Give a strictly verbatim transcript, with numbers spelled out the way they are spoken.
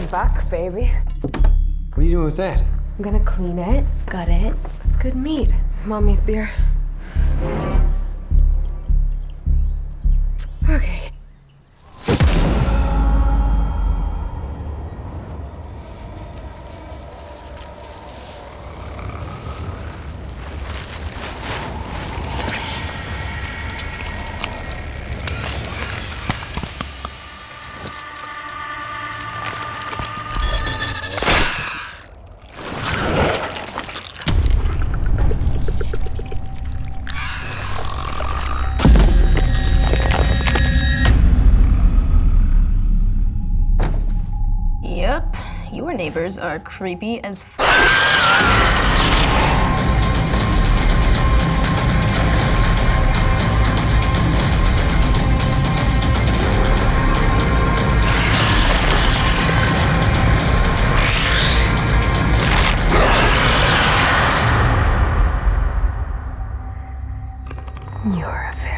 buck, baby. What are you doing with that? I'm gonna clean it, gut it. It's good meat. Mommy's beer. Okay. Yep, your neighbors are creepy as f. You're a very